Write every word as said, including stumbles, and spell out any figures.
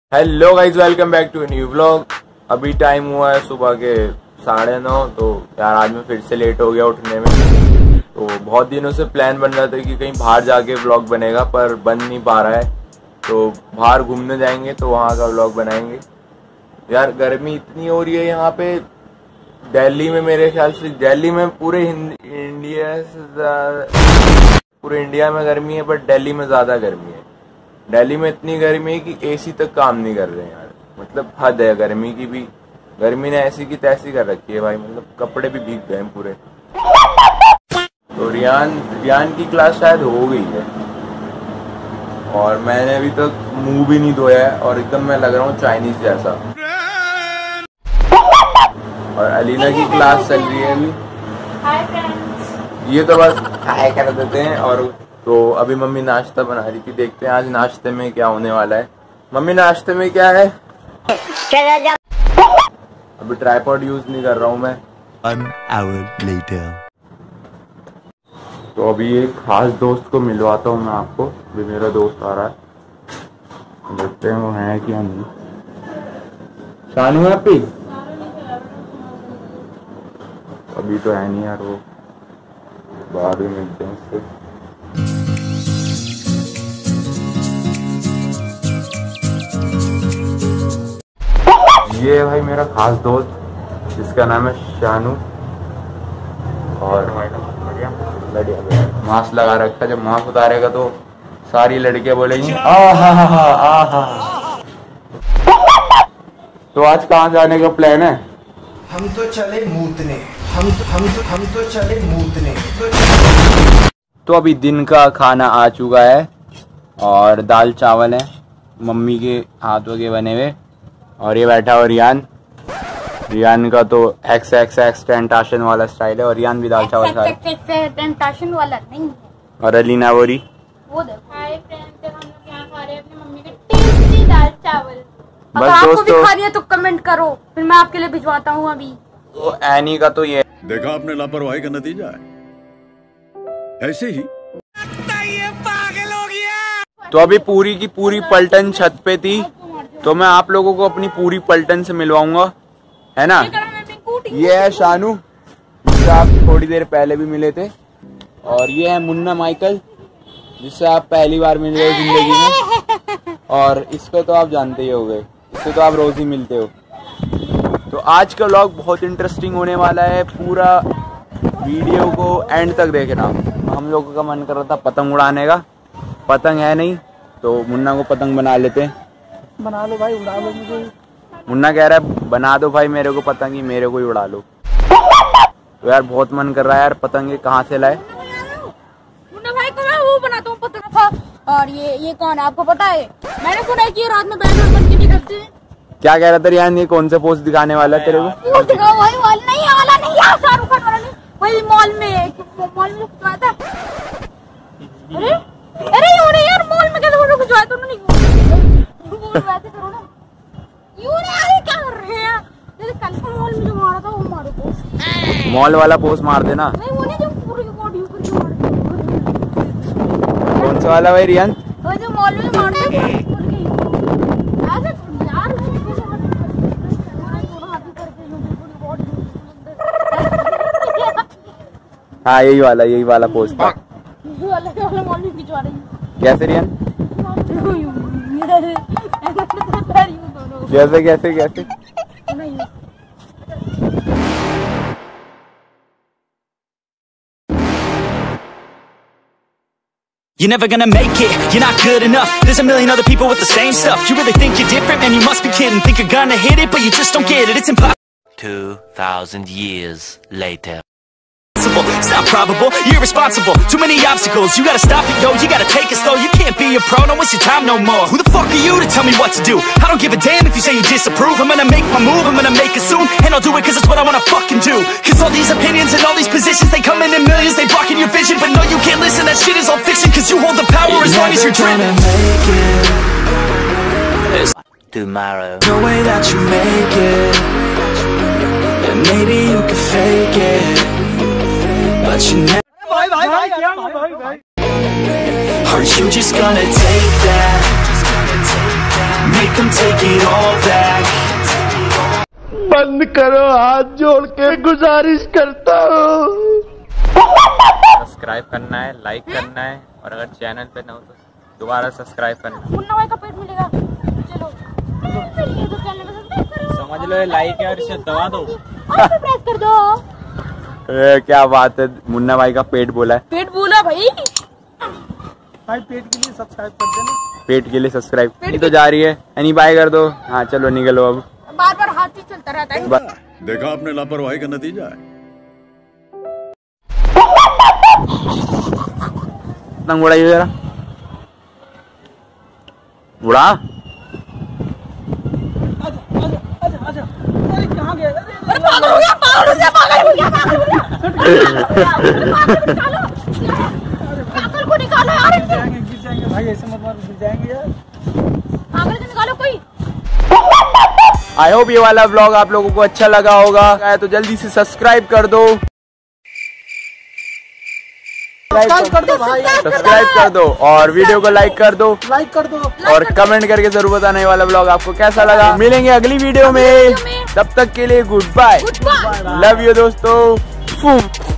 Hello guys, welcome back to new vlog. अभी time हुआ है सुबह के साढ़े नौ। तो यार आज मैं फिर से लेट हो गया उठने में। तो बहुत दिनों से प्लान बन रहा था कि कहीं बाहर जाके व्लॉग बनेगा, पर बन नहीं पा रहा है। तो बाहर घूमने जाएंगे तो वहाँ का व्लॉग बनाएंगे। यार गर्मी इतनी हो रही है यहाँ पे दिल्ली में, मेरे ख्याल से दिल्ली में पूरे इंडिया से पूरे इंडिया में गर्मी है, बट दिल्ली में ज्यादा गर्मी है। दिल्ली में इतनी गर्मी है कि एसी तक काम नहीं कर रहे हैं यार। मतलब हद है गर्मी की भी। गर्मी ने ऐसी की तैसी कर रखी है भाई, मतलब कपड़े भी भीग गए पूरे। तो रियान रियान की क्लास शायद हो गई है और मैंने अभी तक मुंह भी नहीं धोया है और एकदम मैं लग रहा हूँ चाइनीज जैसा। और अलीना की क्लास चल रही है अभी। Hi friends. ये तो बस हाय कर देते हैं। और तो अभी मम्मी नाश्ता बना रही थी, देखते हैं आज नाश्ते में क्या होने वाला है। मम्मी नाश्ते में क्या है? अभी ट्राइपॉड यूज नहीं कर रहा हूँ मैं। One hour later. तो अभी एक खास दोस्त को मिलवाता हूँ मैं आपको। अभी मेरा दोस्त आ रहा है, देखते हैं वो है क्या नहीं। शानू है अभी अभी तो है नहीं यार, वो बाद में मिलते हैं उससे। ये है भाई मेरा खास दोस्त जिसका नाम है शानू। और मास्क लगा रखा है। जब मास्क उतारेगा तो सारी लड़कियां बोलेंगी आ हा हा हा आ हा। तो आज कहाँ जाने का प्लान है? हम तो चले मूतने हम तो हम तो हम तो चले मूतने तो, तो अभी दिन का खाना आ चुका है और दाल चावल है मम्मी के हाथों के बने हुए। और ये बैठा हुआ रियान। रियान का तो एक्स एक्स एक्स टेंटाशन वाला स्टाइल है और रियान भी दाल चावल खा रहा है। टेंटाशन वाला नहीं। और अलीना बोरी वो देखो। हाय फ्रेंड्स, हम लोग यहाँ खा रहे हैं अपनी मम्मी के टेस्टी दाल चावल। अगर आपको भी खानी है तो कमेंट करो, फिर मैं आपके लिए भिजवाता हूँ अभी। तो एनी का तो ये देखा आपने, लापरवाही का नतीजा है ऐसे ही। पागल हो गया। तो अभी पूरी की पूरी पलटन छत पे थी, तो मैं आप लोगों को अपनी पूरी पलटन से मिलवाऊंगा, है ना। ये है शानू, जिससे आप थोड़ी देर पहले भी मिले थे। और ये है मुन्ना माइकल, जिससे आप पहली बार मिल रहे हो जिंदगी में। और इसको तो आप जानते ही होंगे, इससे तो आप रोज ही मिलते हो। तो आज का व्लॉग बहुत इंटरेस्टिंग होने वाला है। पूरा वीडियो को एंड तक देखना। हम लोगों का मन कर रहा था पतंग उड़ाने का, पतंग है नहीं तो मुन्ना को पतंग बना लेते हैं। बना लो भाई, उड़ा लो मुझे। मुन्ना कह रहा है बना दो भाई मेरे को पतंग, ही मेरे को ही उड़ा लो। तो यार बहुत मन कर रहा है यार, पतंग कहाँ से लाए? मुन्ना भाई को मैं वो बनाता हूँ पतंग। और ये ये कौन है आपको पता है? मैंने सुना है कि रात में बैंड बन के निकलते हैं। क्या कह रहा था यार? ये कौन से पोस्ट दिखाने वाला है तेरे को? वो दिखा वही वाला नहीं, ये वाला नहीं, यार शाहरुख खान वाला नहीं, वही मॉल में मॉल में खिंचवाया था। अरे अरे ये यार मॉल में कैसे फोटो खिंचवाया था उन्होंने? वैसे करो ना। यूं नहीं, क्या कर रहे हैं? जैसे कल का मॉल में जो मारा था वो मारो पोस्ट। मॉल वाला पोस्ट मार देना। नहीं वो नहीं, जो पूरी बॉडी ऊपर जो मार। कौन सा वाला भाई रियान? वो जो मॉल में मारते हैं ऐसे यार, हाँ यही वाला यही वाला पोस्ट था। वाला मॉल में खिंचवा रही है। कैसे रियान? कैसे कैसे कैसे? You're never gonna make it, you're not good enough. There's a million other people with the same stuff. You really think you're different? Man, you must be kidding. Think you're gonna hit it, but you just don't get it. It's impossible. Two thousand years later. It's not probable, you're irresponsible. Too many obstacles, you gotta stop it, yo. You gotta take it slow, you can't be a pro. Don't waste your time no more. Who the fuck are you to tell me what to do? I don't give a damn if you say you disapprove. I'm gonna make my move, I'm gonna make it soon. And I'll do it cause it's what I wanna fucking do. Cause all these opinions and all these positions, they come in in millions, they blocking your vision. But no, you can't listen, that shit is all fiction. Cause you hold the power as long as you're dreaming. Tomorrow. No way that you make it. And maybe you can fake it, but you never. Aren't you just gonna take that? make them take it all back. बंद करो, हाथ जोड़ के गुजारिश करता हूँ। Subscribe करना है, लाइक करना है, और अगर चैनल पे ना हो तो दोबारा सब्सक्राइब करना। मुन्ना भाई का पेट मिलेगा। चलो तो चैनल पे सब्सक्राइब करो। समझ लो ये लाइक है और इसे दबा दो। और भी प्रेस कर दो। ए, क्या बात है, मुन्ना भाई का पेट बोला है। पेट बोला भाई। भाई पेट के लिए सब्सक्राइब कर देना। पेट के लिए सब्सक्राइब तो जा रही है, यानी बाय कर दो। हाँ चलो निकलो अब। बार बार हाथ ही चलता रहता है। देखा आपने लापरवाही का नतीजा है। पतंग उड़ाइए जरा, उड़ा। अरे पागल हो गया, पागल हो गया, पागल हो गया, पागल हो गया। पागल को निकालो यार, गिर जाएंगे, गिर जाएंगे भाई, ऐसे मत मारो, गिर जाएंगे यार। पागल को निकालो कोई। आई होप ये वाला व्लॉग आप लोगों को अच्छा लगा होगा, तो जल्दी से सब्सक्राइब कर दो। सब्सक्राइब कर दो भाई, सब्सक्राइब कर दो और वीडियो को लाइक कर दो, लाइक कर दो और कमेंट करके जरूर बताना ये वाला व्लॉग आपको कैसा लगा। मिलेंगे अगली वीडियो में, तब तक के लिए गुड बाय, लव यू दोस्तों।